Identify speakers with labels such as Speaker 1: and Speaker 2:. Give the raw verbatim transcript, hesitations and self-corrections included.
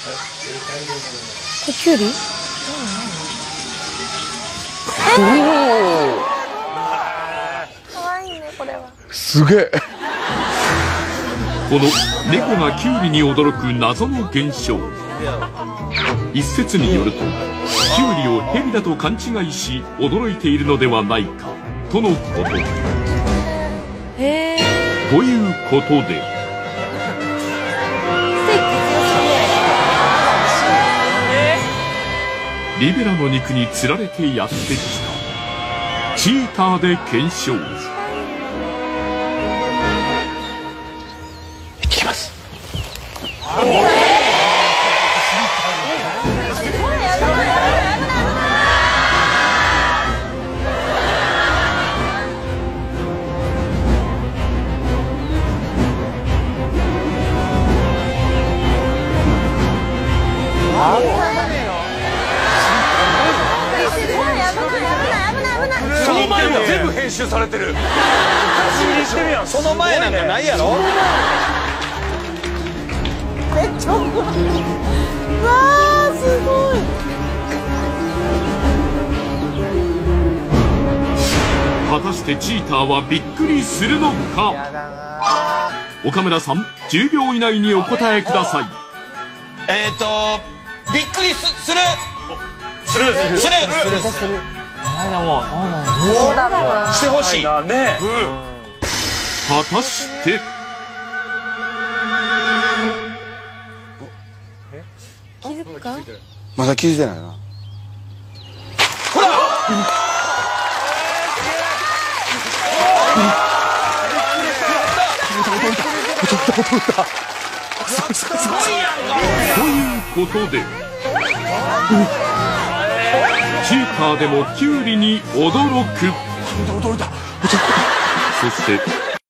Speaker 1: これキュウリ？
Speaker 2: おお。
Speaker 1: 可愛いねこれは。
Speaker 2: すげえ。
Speaker 3: この猫がキュウリに驚く謎の現象。一説によると、キュウリをヘビだと勘違いし驚いているのではないかとのこと。
Speaker 1: へえ。
Speaker 3: ということで。リベラの肉につられてやってきたチーターで検証。
Speaker 2: 行ってきます。
Speaker 4: その前は全部編集されてる。その前なんかないやろ。
Speaker 1: めっちゃうわーすごい。
Speaker 3: 果たしてチーターはびっくりするのか。岡村さん、じゅうびょう以内にお答えください。
Speaker 4: えっとびっくりすするするするするしてほしい。
Speaker 3: 果たして
Speaker 1: 気づくか？
Speaker 2: まだ気づいてないな。
Speaker 4: ほら。
Speaker 3: ということで、チーターでもキュウリに驚く。そして